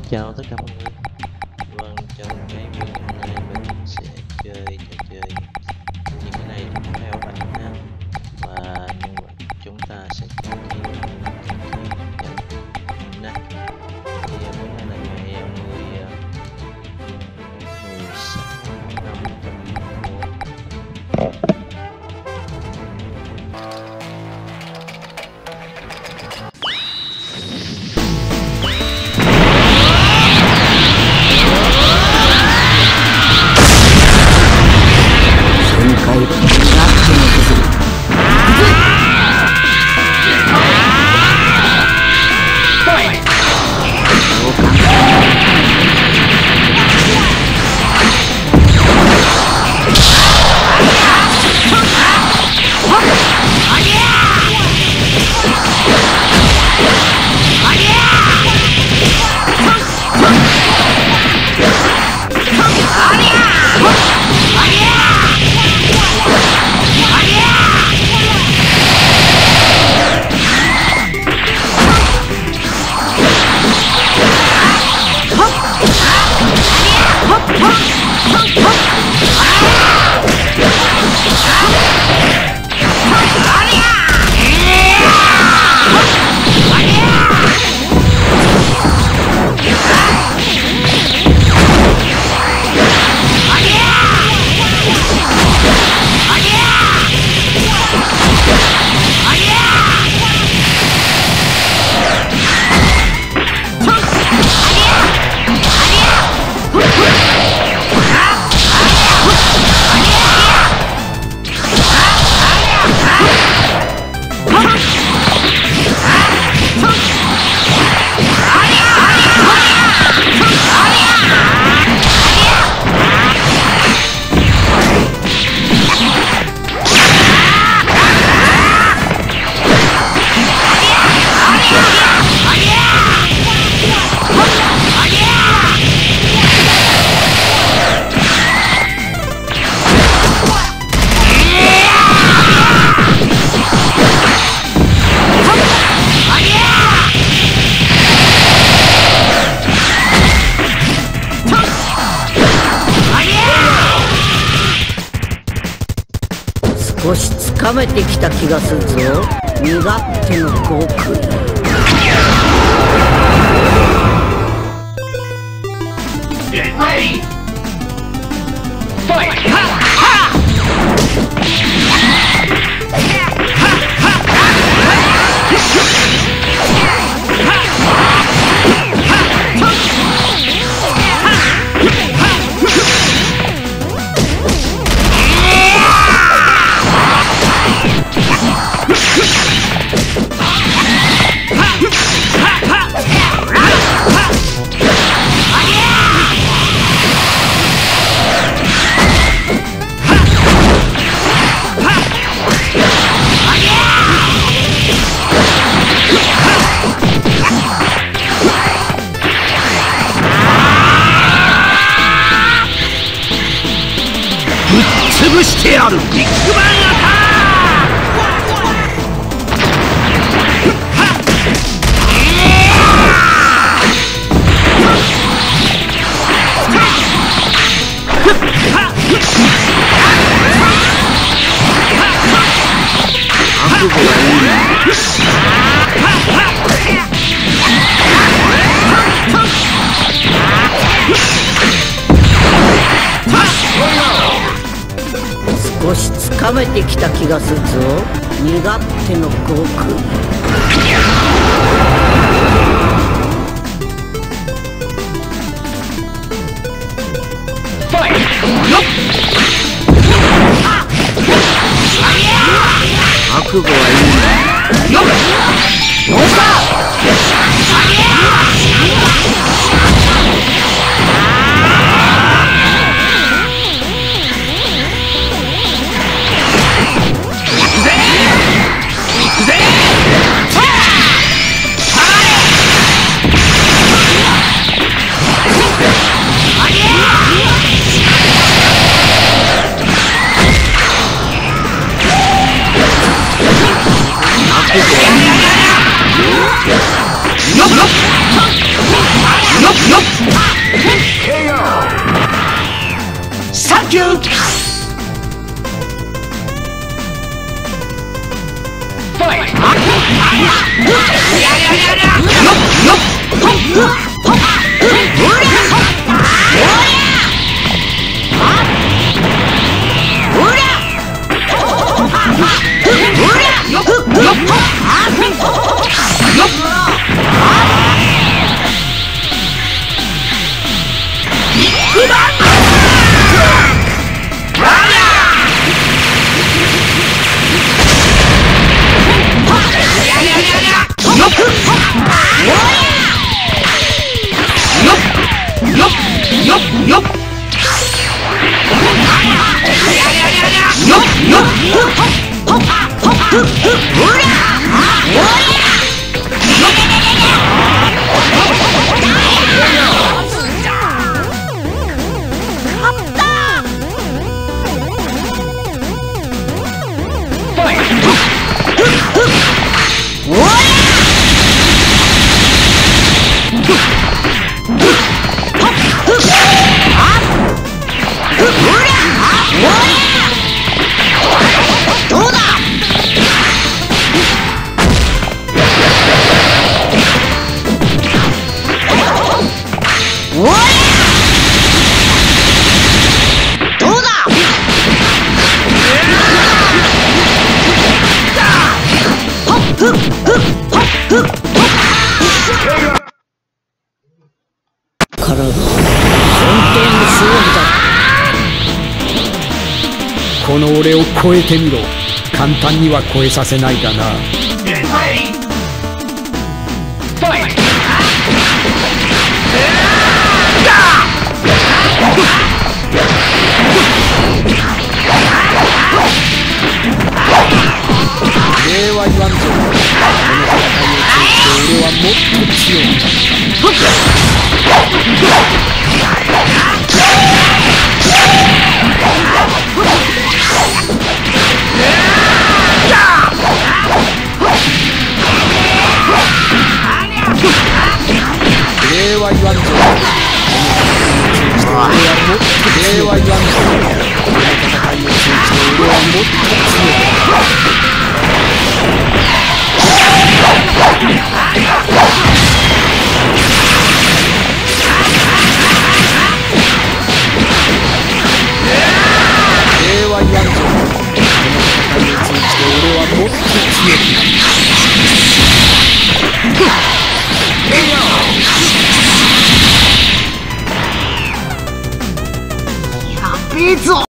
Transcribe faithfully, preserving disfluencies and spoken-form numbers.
Chào tất cả mọi người. Vâng, trong cái video hôm nay mình sẽ chơi trò chơi như thế này theo bạn ha. Và nhân vật chúng ta sẽ chơi như đây. Thì bữa nay là ngày mười mười sáu năm 少しつかめてきた気がするぞ。身勝手の極意。 潰してやる。ビッグバンアタ覚悟はいいな。 少しつかめてきた気がするぞ。身勝手の極意。 覚悟はいいな。どうした。行くぜ。 この俺を超えてみろ。簡単には超えさせないがな。礼は言わんぞ。この戦いを通じて俺はもっと強い。礼は言わんぞ。俺はもっと礼は言わんぞ。この戦いを通じて俺はもっと強い。礼は言わんぞ。この戦いを通じて俺はもっと強い。やべえぞ。